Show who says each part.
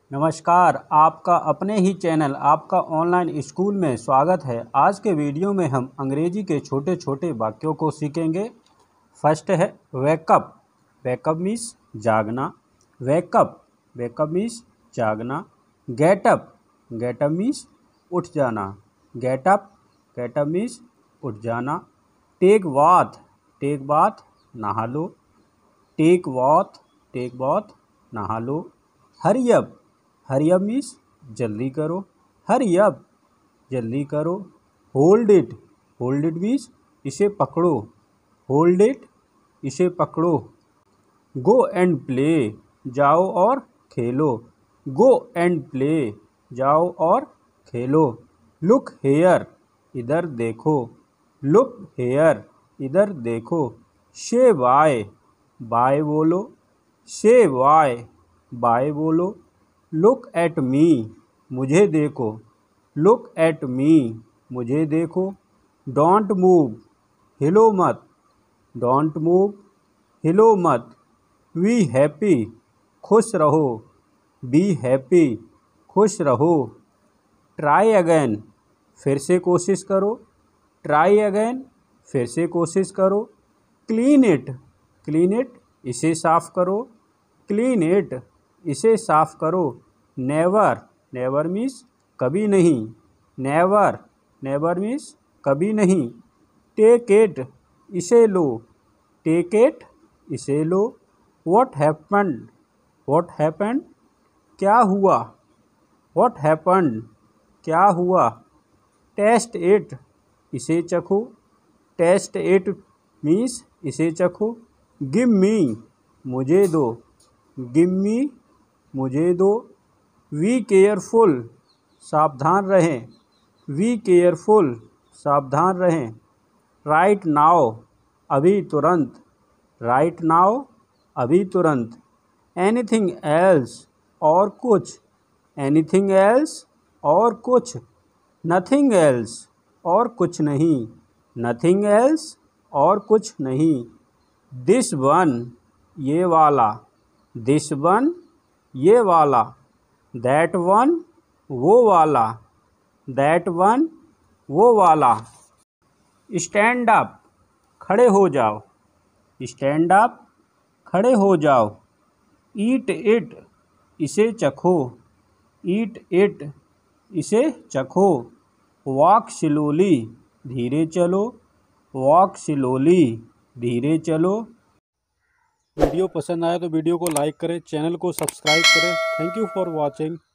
Speaker 1: नमस्कार, आपका अपने ही चैनल आपका ऑनलाइन स्कूल में स्वागत है। आज के वीडियो में हम अंग्रेजी के छोटे छोटे वाक्यों को सीखेंगे। फर्स्ट है वेकअप। वेकअप मीन्स जागना। वेकअप, वेकअप मीन्स जागना। गेटअप, गेटअप मीन्स उठ जाना। गेटअप, गेटअप मीन्स उठ जाना। टेक बाथ, टेक बाथ नहा लो। टेक बाथ, टेक बाथ नहा लो। Hurry up, hurry up means जल्दी करो। हरी अप, जल्दी करो। Hold it, hold it means इसे पकड़ो। होल्ड इट, इसे पकड़ो। गो एंड प्ले, जाओ और खेलो। गो एंड प्ले, जाओ और खेलो। लुक हेयर, इधर देखो। लुक हेयर, इधर देखो। से बाय, बाय बोलो। से बाय, बाय बोलो। लुक एट मी, मुझे देखो। लुक एट मी, मुझे देखो। डोंट मूव, हिलो मत। डोंट मूव, हिलो मत। बी हैप्पी, खुश रहो। बी हैप्पी, खुश रहो। ट्राई अगेन, फिर से कोशिश करो। ट्राई अगेन, फिर से कोशिश करो। क्लीन इट, क्लीन इट इसे साफ करो। क्लीन इट, इसे साफ करो। नेवर, नेवर मीन्स कभी नहीं। नेवर, नेवर मीन्स कभी नहीं। टेक इट, इसे लो। टेक इट, इसे लो। व्हाट हैपेंड, व्हाट हैपेंड क्या हुआ। व्हाट हैपेंड क्या हुआ। टेस्ट इट, इसे चखो। टेस्ट इट मीन्स इसे चखो। गिव मी, मुझे दो। गिव मी, मुझे दो। वी केयरफुल, सावधान रहें। वी केयरफुल, सावधान रहें। राइट नाउ, अभी तुरंत। राइट नाउ, अभी तुरंत। एनीथिंग एल्स, और कुछ। एनीथिंग एल्स, और कुछ। नथिंग एल्स, और कुछ नहीं। नथिंग एल्स, और कुछ नहीं। दिस वन, ये वाला। दिस वन, ये वाला। दैट वन, वो वाला। दैट वन, वो वाला। स्टैंड अप, खड़े हो जाओ। स्टैंड अप, खड़े हो जाओ। ईट इट, इसे चखो। ईट इट, इसे चखो। वॉक स्लोली, धीरे चलो। वॉक स्लोली, धीरे चलो। वीडियो पसंद आया तो वीडियो को लाइक करें, चैनल को सब्सक्राइब करें। Thank you for watching.